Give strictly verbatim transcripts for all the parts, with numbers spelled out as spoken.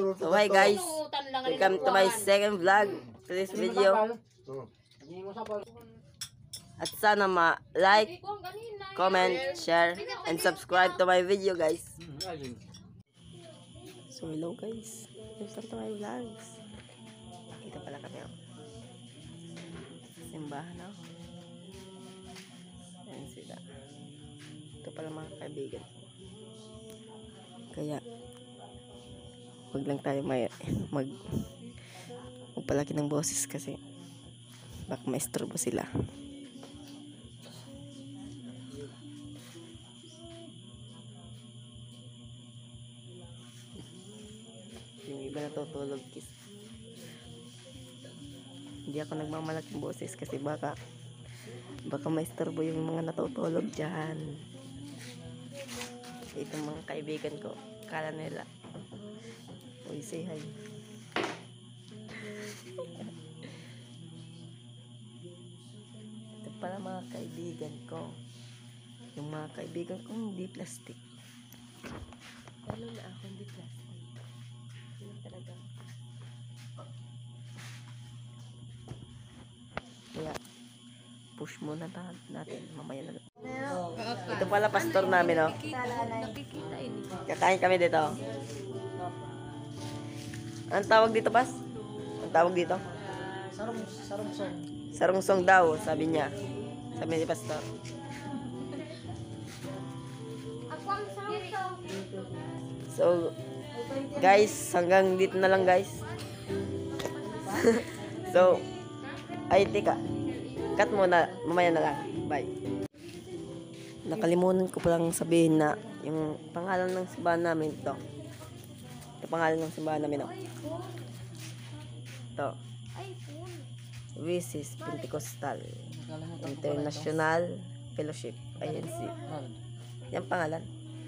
So hi guys, welcome to my second vlog to this video. At sana ma-like, comment, share, and subscribe to my video guys. So hello guys, welcome to my vlogs. Ito pala kami oh. Sa simbahan oh. Ayan sila. Ito pala mga kaibigan ko. Kaya wag lang tayo may mag magpalaki ng boses kasi baka maistorbo sila. Yung iba natutulog kiss. Hindi ako nagmamalaking boses kasi baka baka maistorbo yung mga natutulog dyan. Itong mga kaibigan ko, kala nila uy, say hi. Ito pala mga kaibigan ko. Yung mga kaibigan ko hindi plastic. Lalo na ako hindi plastic. Hindi talaga. Kaya push muna natin. Mamaya na. Ito pala pastor namin oh. Kakain kami dito. Ang tawag dito, Pas? Ang tawag dito? Sarong, sarungsong. Sarungsong daw, sabi niya. Sabi ni Pastor. So, guys, hanggang dito na lang, guys. So, ay, tika. Cut muna, mamaya na lang. Bye. Nakalimutan ko palang sabihin na yung pangalan ng simbahan namin ito. Ito pangalan ng simbahan namin oh. Ito. Oasis Pentecostal International Fellowship I N C. Yan pangalan.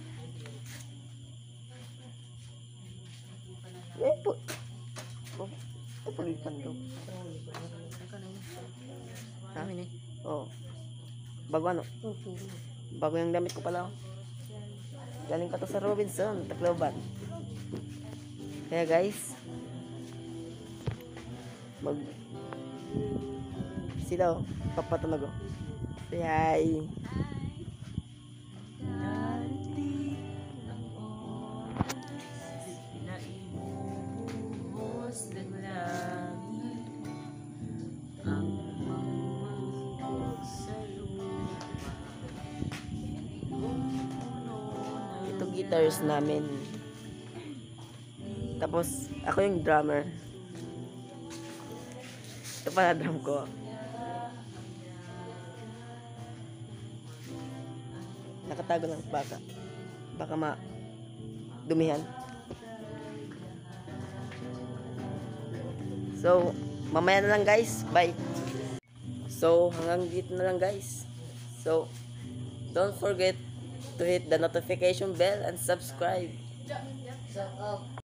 Eh po. Oh, ito pagitan daw. Amin eh. Oh. Bago ano? Bago yung damit ko pala. Galing pa to sa Robinson, Tacloban. Kaya guys, mag sila oh, papatunog oh. Say hi. Ito guitars namin. Tapos, ako yung drummer. Ito pala drum ko. Nakatago lang baka. Baka ma-dumihan. So, mamaya na lang guys. Bye. So, hanggang dito na lang guys. So, don't forget to hit the notification bell and subscribe. So, oh.